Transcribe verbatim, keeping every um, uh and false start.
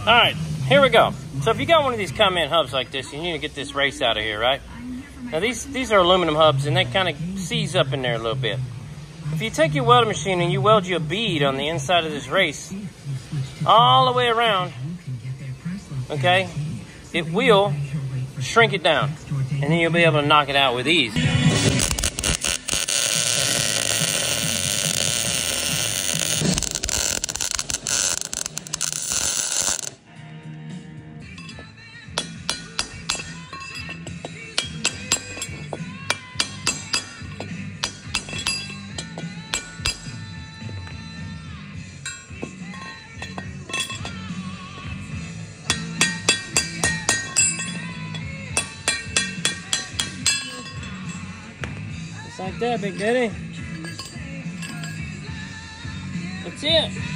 All right, here we go. So if you got one of these come-in hubs like this, you need to get this race out of here, right? Now these, these are aluminum hubs and they kind of seize up in there a little bit. If you take your welding machine and you weld you a bead on the inside of this race, all the way around, okay, it will shrink it down. And then you'll be able to knock it out with ease. Just like that, Big Daddy. That's it.